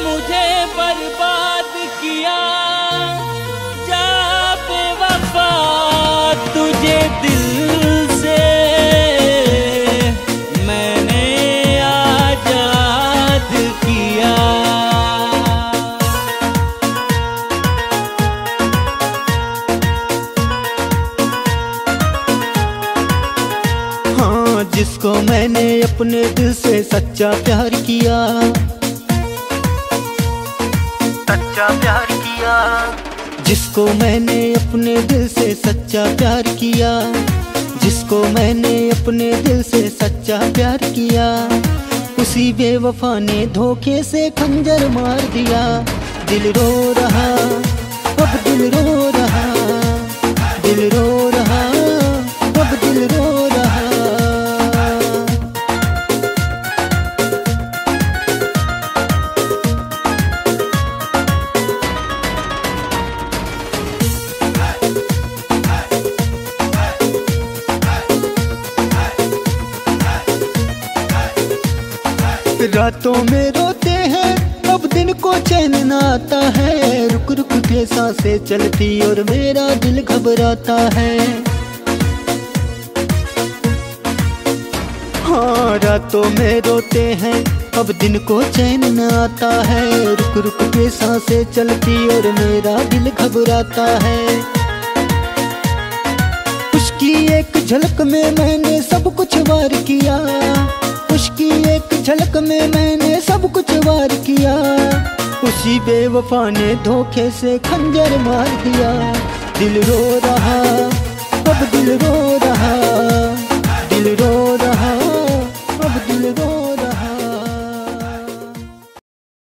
मुझे बर्बाद किया, जा बेवफा तुझे दिल से मैंने आजाद किया। हाँ, जिसको मैंने अपने दिल से सच्चा प्यार किया, सच्चा प्यार किया, जिसको मैंने अपने दिल से सच्चा प्यार किया, जिसको मैंने अपने दिल से सच्चा प्यार किया, उसी बेवफा ने धोखे से खंजर मार दिया। दिल रो रहा, अब दिल रो रहा, दिल रो रहा, अब दिल रो रहा। रातों में रोते हैं, अब दिन को चैन न आता है, रुक रुक के सांसें चलती और मेरा दिल घबराता है। हाँ, रातों में रोते हैं, अब दिन को चैन न आता है, रुक रुक के सांसें चलती और मेरा दिल घबराता है। उसकी एक झलक में मैंने सब कुछ वार किया, उसकी एक झलक में मैंने सब कुछ वार किया, उसी बेवफा ने धोखे से खंजर मार दिया। दिल रो रहा, अब दिल रो रहा।